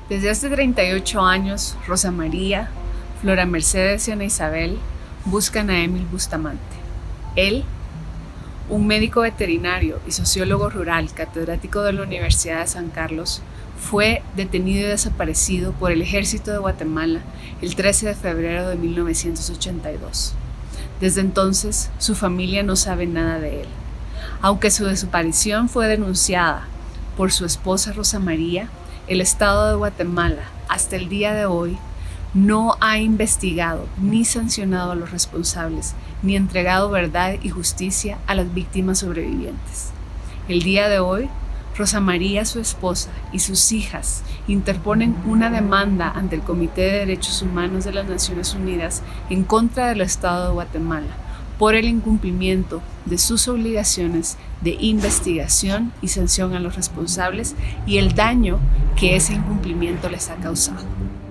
Desde hace 38 años, Rosa María, Flora Mercedes y Ana Isabel buscan a Emil Bustamante. Él, un médico veterinario y sociólogo rural, catedrático de la Universidad de San Carlos, fue detenido y desaparecido por el Ejército de Guatemala el 13 de febrero de 1982. Desde entonces, su familia no sabe nada de él. Aunque su desaparición fue denunciada por su esposa Rosa María, el Estado de Guatemala, hasta el día de hoy, no ha investigado ni sancionado a los responsables, ni entregado verdad y justicia a las víctimas sobrevivientes. El día de hoy, Rosa María, su esposa, y sus hijas interponen una demanda ante el Comité de Derechos Humanos de las Naciones Unidas en contra del Estado de Guatemala por el incumplimiento de sus obligaciones de investigación y sanción a los responsables y el daño que ese incumplimiento les ha causado.